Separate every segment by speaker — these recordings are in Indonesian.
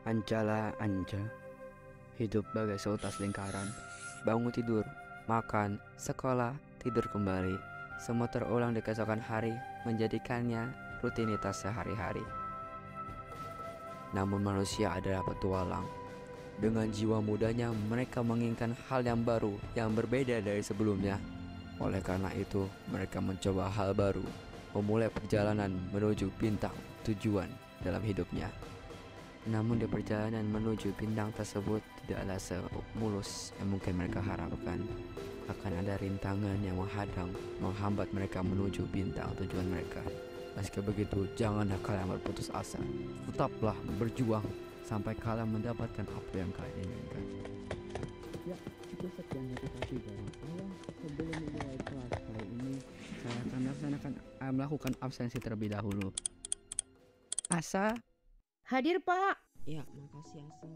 Speaker 1: Anjala anja, hidup bagai seutas lingkaran. Bangun tidur, makan, sekolah, tidur kembali. Semua terulang di keesokan hari, menjadikannya rutinitas sehari-hari. Namun manusia adalah petualang. Dengan jiwa mudanya mereka menginginkan hal yang baru, yang berbeda dari sebelumnya. Oleh karena itu, mereka mencoba hal baru, memulai perjalanan menuju bintang tujuan dalam hidupnya. Namun di perjalanan menuju bintang tersebut tidaklah semulus yang mungkin mereka harapkan. Akan ada rintangan yang menghadang, menghambat mereka menuju bintang tujuan mereka. Meski begitu, janganlah kalian berputus asa. Tetaplah berjuang sampai kalian mendapatkan apa yang kalian inginkan. Ya, itu sekian motivasi dari saya. Sebelum memulai kelas kali ini, saya akan melakukan absensi terlebih dahulu. Asa,
Speaker 2: Hadir, Pak.
Speaker 3: Ya, makasih Asa.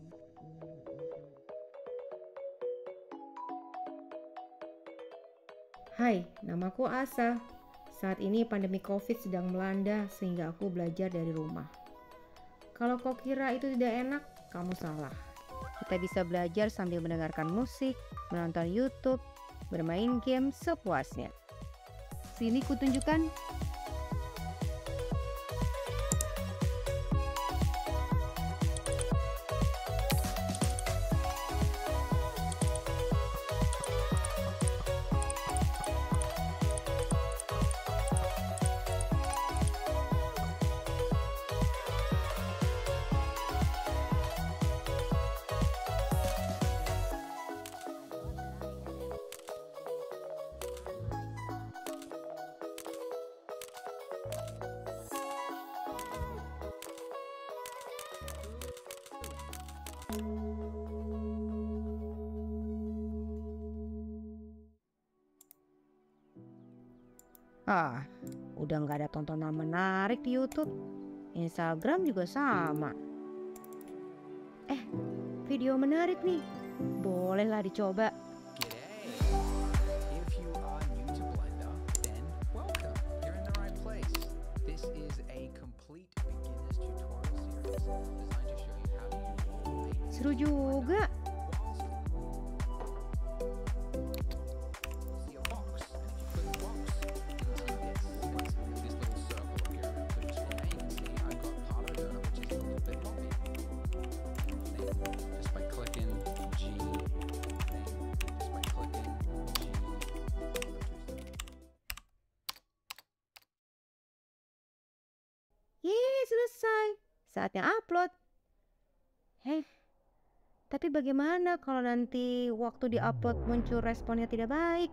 Speaker 2: Hai, namaku Asa. Saat ini pandemi COVID sedang melanda sehingga aku belajar dari rumah. Kalau kau kira itu tidak enak, kamu salah. Kita bisa belajar sambil mendengarkan musik, menonton YouTube, bermain game sepuasnya. Sini kutunjukkan. Udah nggak ada tontonan menarik di YouTube. Instagram juga sama. Video menarik nih. Bolehlah dicoba.
Speaker 4: G'day! If you are new to Blender, then welcome. You're in the right place. This is a complete beginner's tutorial series designed to show you how to use Blender.
Speaker 2: Seru juga.
Speaker 4: See a box, and if you click the box, you can see this little circle appear. So just from there, you can see I've got part of it, which is a little bit bumpy. Then just by clicking G, then just by clicking G.
Speaker 2: Yeay, selesai. Saatnya upload. Tapi bagaimana kalau nanti waktu diupload muncul responnya tidak baik?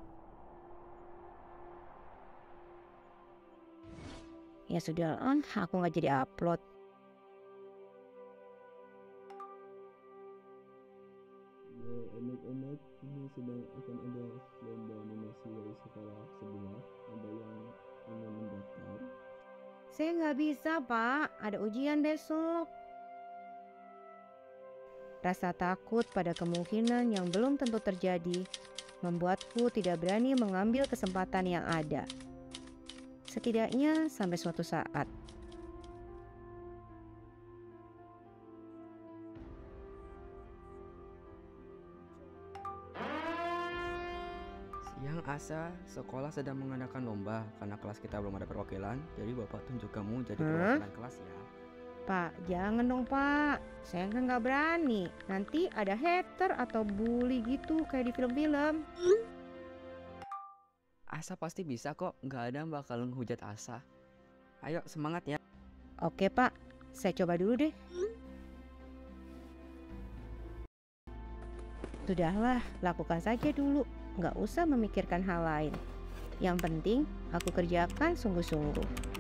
Speaker 2: Ya sudah, aku nggak jadi upload.
Speaker 5: Anak-anak, ini sedang akan ada lomba animasi dari sekolah sebelah. Ada yang ingin mendaftar?
Speaker 2: Saya nggak bisa, Pak. Ada ujian besok. Rasa takut pada kemungkinan yang belum tentu terjadi membuatku tidak berani mengambil kesempatan yang ada. Setidaknya sampai suatu saat.
Speaker 1: siang Asa, sekolah sedang mengadakan lomba karena kelas kita belum ada perwakilan. Jadi Bapak tunjuk kamu jadi perwakilan kelas ya.
Speaker 2: Pak, jangan dong, Pak. Saya kan nggak berani. Nanti ada hater atau bully gitu kayak di film-film.
Speaker 1: Asa pasti bisa kok, nggak ada yang bakal menghujat Asa. Ayo semangat ya.
Speaker 2: Oke, Pak. Saya coba dulu deh. Sudahlah, lakukan saja dulu. Nggak usah memikirkan hal lain. Yang penting, aku kerjakan sungguh-sungguh.